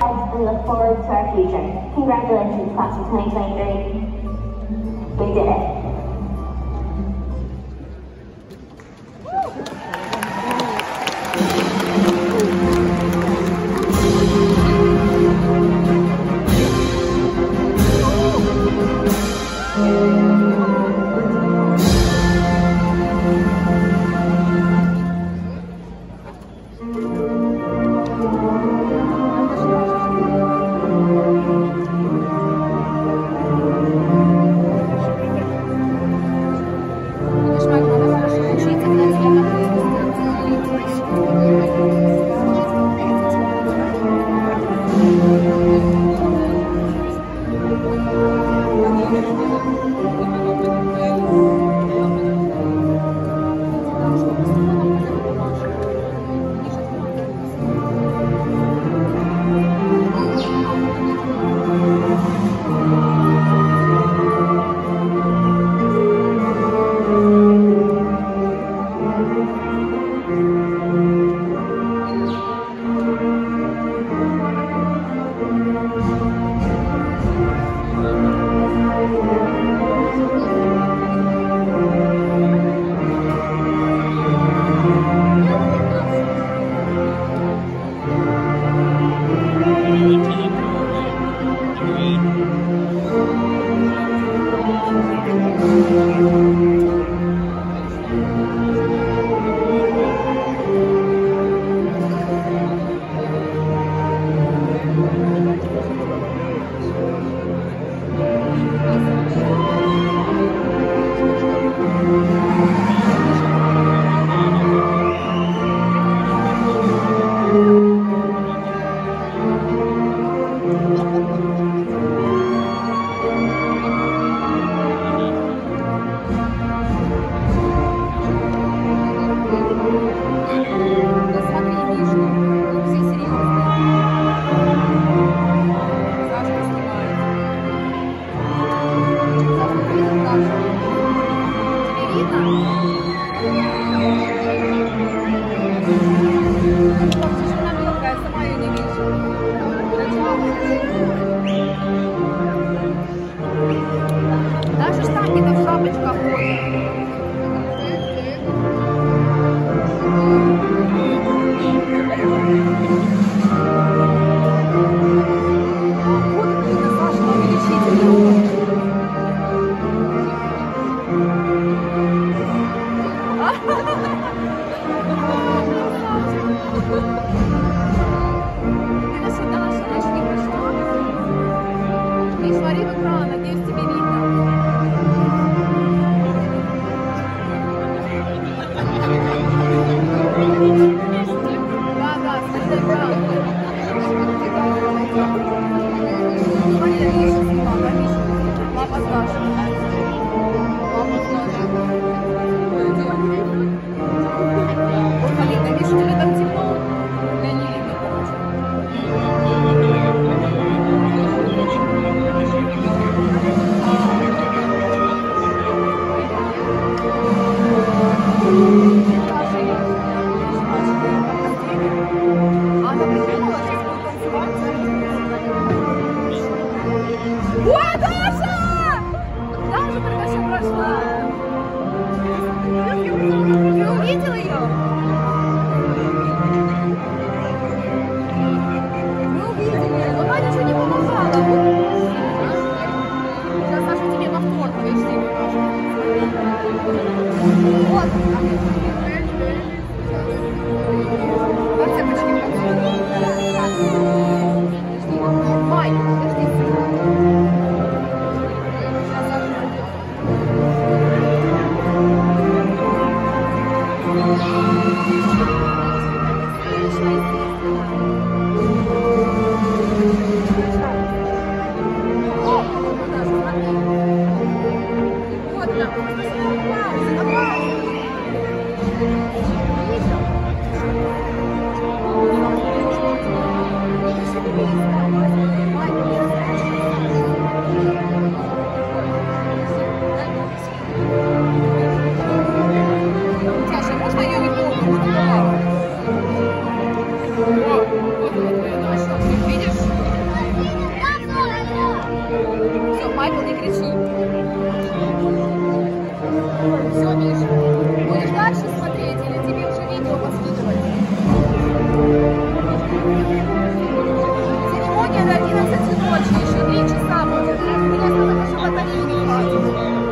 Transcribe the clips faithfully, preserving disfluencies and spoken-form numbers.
proud and look forward to our future. Congratulations, class of twenty twenty-three. We did it. Ой, подожди. Майкл, не кричи. Все, Миша. Будешь дальше смотреть или тебе уже видео поскидывать? Церемония до одиннадцати ночи, еще три часа будет. Интересно, так еще батареи не хватит.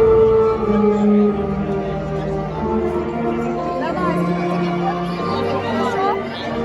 Давай, тебе фотки и видео, хорошо?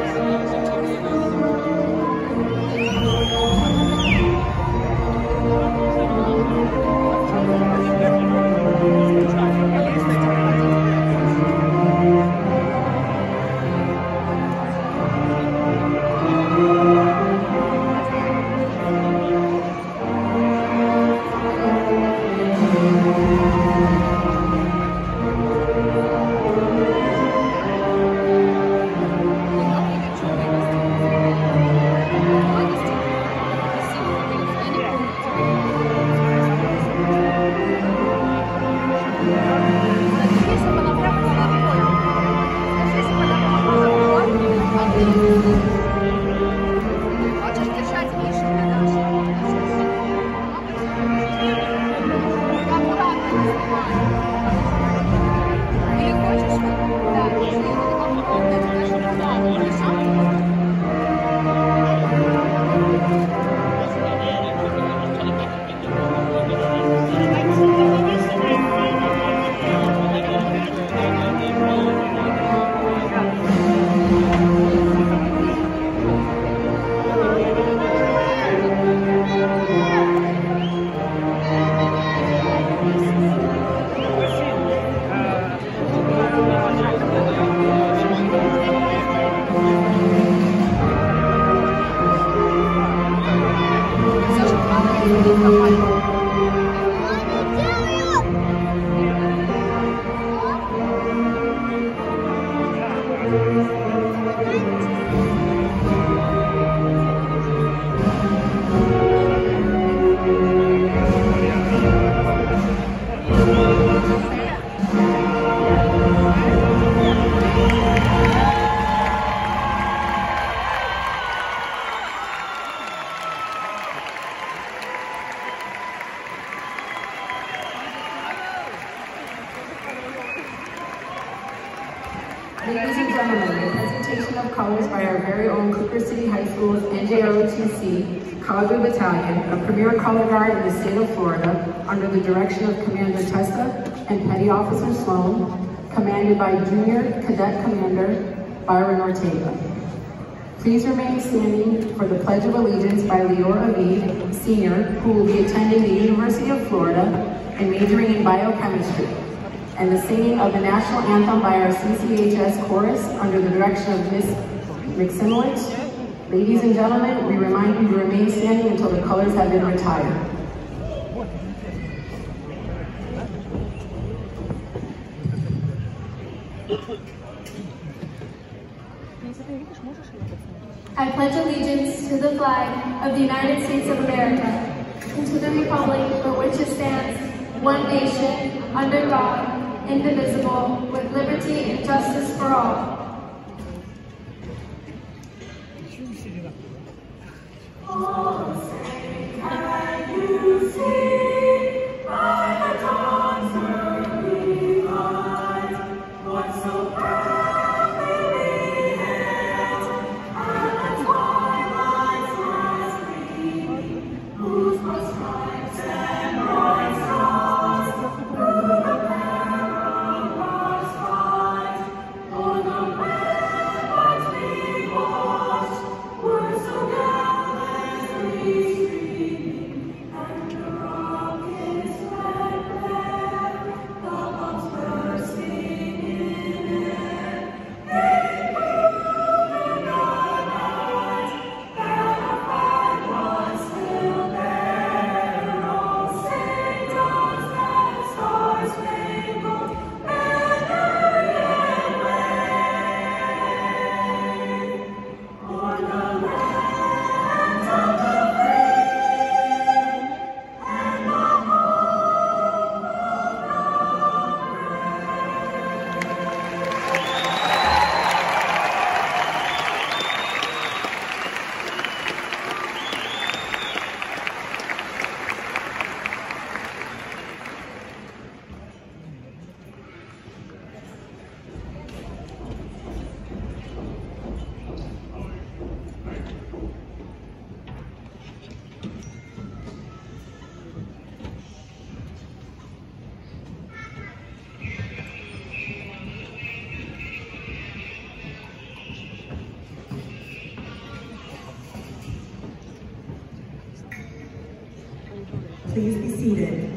Хочешь держать Мишу для Даши? Аккуратно снимай. Или хочешь? Да, если я буду попробовать, даже продать. Хорошо? Ladies and gentlemen, the presentation of colors by our very own Cooper City High School's N J R O T C Cavalry Battalion, a premier color guard in the state of Florida, under the direction of Commander Testa and Petty Officer Sloan, commanded by Junior Cadet Commander Byron Ortega. Please remain standing for the Pledge of Allegiance by Leora Avid, Senior, who will be attending the University of Florida and majoring in biochemistry, and the singing of the national anthem by our C C H S chorus under the direction of Miz McSimowicz. Ladies and gentlemen, we remind you to remain standing until the colors have been retired. I pledge allegiance to the flag of the United States of America and to the republic for which it stands, one nation, under God, indivisible, with liberty and justice for all. All saints, can you see by the dawn's early light what so proudly we hailed at the twilight's last gleam, whose broad stripes and bright stars through the perilous fight, o'er the ramparts we watched, were so gallantly please be seated.